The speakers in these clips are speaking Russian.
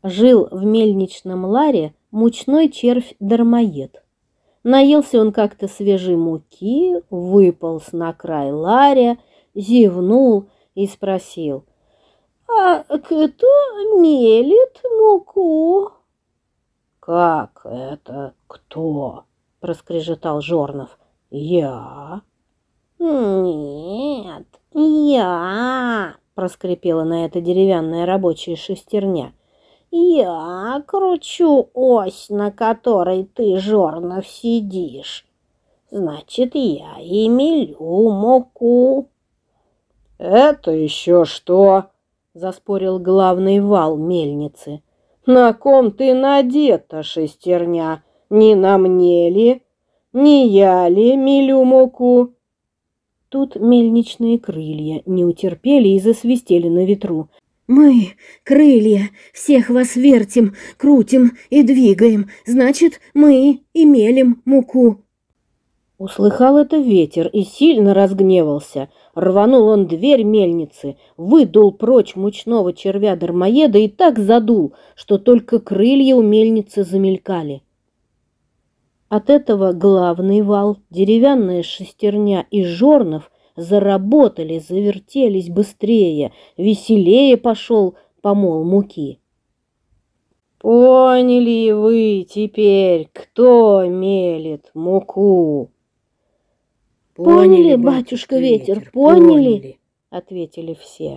Жил в мельничном ларе мучной червь-дармоед. Наелся он как-то свежей муки, выполз на край ларя, зевнул и спросил: «А кто мелит муку?» «Как это кто?» — проскрежетал Жорнов. «Я». «Нет, я», — проскрипела на это деревянная рабочая шестерня. «Я кручу ось, на которой ты, Жорнов, сидишь. Значит, я и мелю муку». «Это еще что?» — заспорил главный вал мельницы. «На ком ты надета, шестерня? Не на мне ли? Не я ли мелю муку?» Тут мельничные крылья не утерпели и засвистели на ветру. «Мы, крылья, всех вас вертим, крутим и двигаем, значит, мы и мелем муку». Услыхал это ветер и сильно разгневался. Рванул он дверь мельницы, выдул прочь мучного червя-дармоеда и так задул, что только крылья у мельницы замелькали. От этого главный вал, деревянная шестерня и Жорнов заработали, завертелись быстрее, веселее пошел помол муки. «Поняли вы теперь, кто мелит муку?» «Поняли, батюшка ветер, поняли», — ответили все.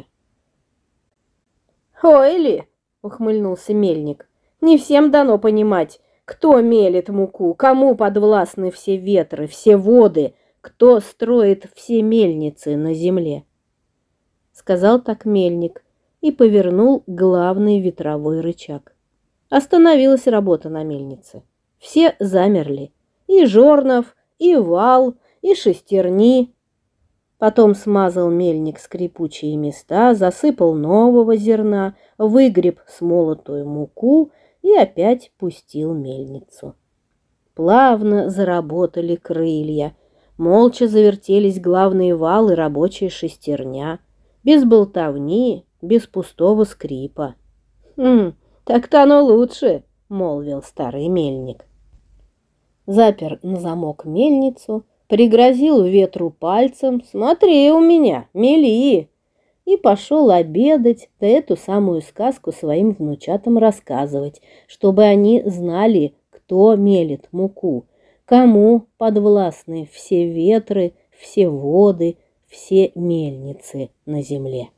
«Ой ли!» — ухмыльнулся мельник. «Не всем дано понимать, кто мелит муку, кому подвластны все ветры, все воды, кто строит все мельницы на земле». Сказал так мельник и повернул главный ветровой рычаг. Остановилась работа на мельнице. Все замерли. И Жорнов, и вал, и шестерни. Потом смазал мельник скрипучие места, засыпал нового зерна, выгреб смолотую муку и опять пустил мельницу. Плавно заработали крылья, молча завертелись главные вал и рабочая шестерня, без болтовни, без пустого скрипа. «Так-то оно лучше», — молвил старый мельник. Запер на замок мельницу, пригрозил ветру пальцем: «Смотри у меня, мели!» И пошел обедать, да эту самую сказку своим внучатам рассказывать, чтобы они знали, кто мелит муку, кому подвластны все ветры, все воды, все мельницы на земле.